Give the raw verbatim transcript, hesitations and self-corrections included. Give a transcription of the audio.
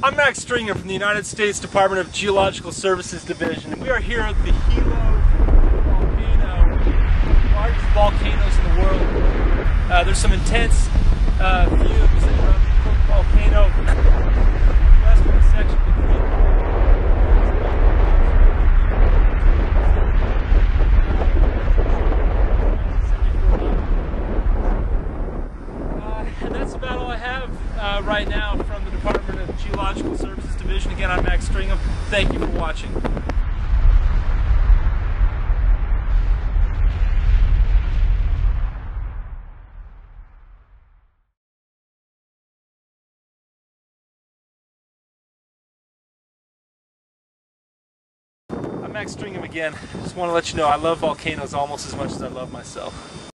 I'm Max Stringham from the United States Department of Geological Services Division, and we are here at the Hilo Volcano, one of the largest volcanoes in the world. Uh, there's some intense uh, fumes that run through the volcano. The western section of the creek. Uh, and that's about all I have uh, right now from the Department of Geological Services Division. Again, I'm Max Stringham. Thank you for watching. I'm Max Stringham again. Just want to let you know I love volcanoes almost as much as I love myself.